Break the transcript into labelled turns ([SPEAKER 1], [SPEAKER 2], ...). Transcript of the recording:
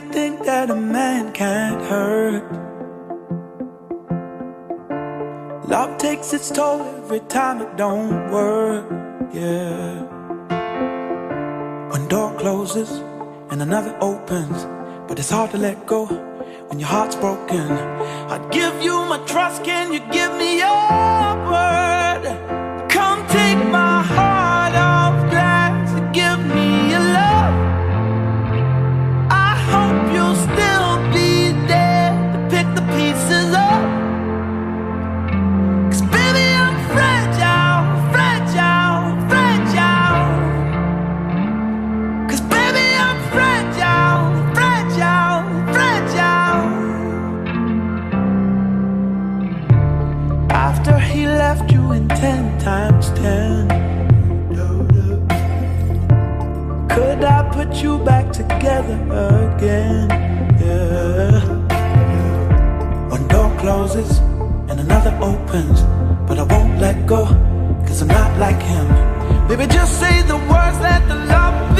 [SPEAKER 1] think that a man can't hurt. Love takes its toll every time it don't work, yeah. One door closes and another opens, but it's hard to let go when your heart's broken. I'd give you my trust, can you give me your word? Come take my heart off glass and give me your love. I hope you'll still be there to pick the pieces up. 'Cause baby, I'm fragile, fragile, fragile. 'Cause baby, I'm fragile, fragile, fragile. After he left you in 10 times 10, could I put you back together again? Yeah. One door closes and another opens, but I won't let go, 'cause I'm not like him. Baby, just say the words, let the love